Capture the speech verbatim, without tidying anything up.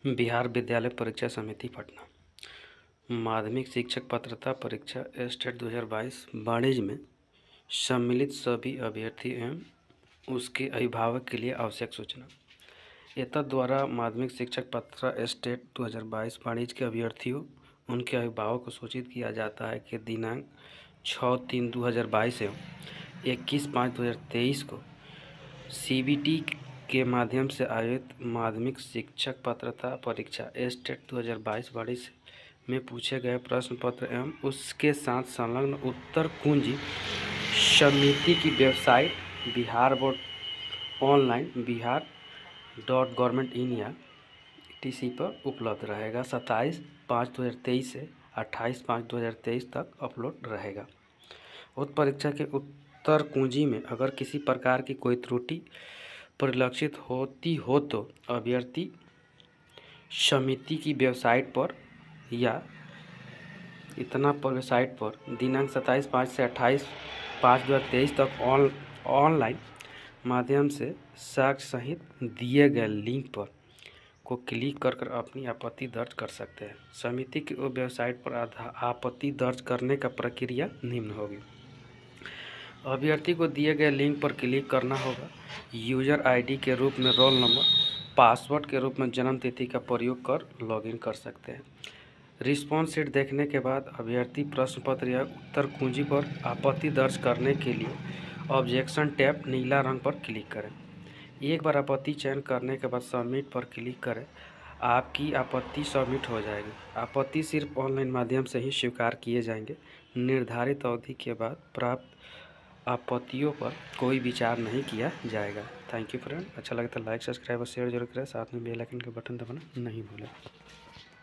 बिहार विद्यालय परीक्षा समिति पटना माध्यमिक शिक्षक पात्रता परीक्षा स्टेट दो हज़ार बाईस वाणिज्य में सम्मिलित सभी अभ्यर्थी एवं उसके अभिभावक के लिए आवश्यक सूचना। एतद द्वारा माध्यमिक शिक्षक पात्रता स्टेट दो हज़ार बाईस वाणिज्य के अभ्यर्थियों उनके अभिभावक को सूचित किया जाता है कि दिनांक छः तीन दो हज़ार बाईस एवं इक्कीस पाँच दो हज़ार तेईस को सी बी टी के माध्यम से आयोजित माध्यमिक शिक्षक पात्रता परीक्षा स्टेट दो हज़ार बाईस वाणिज्य में पूछे गए प्रश्न पत्र एवं उसके साथ संलग्न उत्तर कुंजी समिति की website Bihar board online Bihar dot government in या टी सी पर उपलब्ध रहेगा। सत्ताईस पाँच दो हज़ार तेईस से अट्ठाईस पाँच दो हज़ार तेईस तक अपलोड रहेगा। उक्त परीक्षा के उत्तर कुंजी में अगर किसी प्रकार की कोई त्रुटि परिलक्षित होती हो तो अभ्यर्थी समिति की वेबसाइट पर या इतना पर वेबसाइट पर दिनांक सत्ताईस पाँच से अट्ठाईस पाँच दो हज़ार तेईस तक ऑन ऑनलाइन माध्यम से साक्ष्य सहित दिए गए लिंक पर को क्लिक कर कर अपनी आपत्ति दर्ज कर सकते हैं। समिति की वेबसाइट पर आपत्ति दर्ज करने का प्रक्रिया निम्न होगी। अभ्यर्थी को दिए गए लिंक पर क्लिक करना होगा। यूजर आईडी के रूप में रोल नंबर, पासवर्ड के रूप में जन्म तिथि का प्रयोग कर लॉगिन कर सकते हैं। रिस्पॉन्स शीट देखने के बाद अभ्यर्थी प्रश्न पत्र या उत्तर कुंजी पर आपत्ति दर्ज करने के लिए ऑब्जेक्शन टैब नीला रंग पर क्लिक करें। एक बार आपत्ति चयन करने के बाद सबमिट पर क्लिक करें। आपकी आपत्ति सबमिट हो जाएगी। आपत्ति सिर्फ ऑनलाइन माध्यम से ही स्वीकार किए जाएंगे। निर्धारित अवधि के बाद प्राप्त आपत्तियों पर कोई विचार नहीं किया जाएगा। Thank you friend. अच्छा लगे तो लाइक सब्सक्राइब और शेयर जरूर करें। साथ में बेल आइकन के बटन दबाना नहीं भूलें।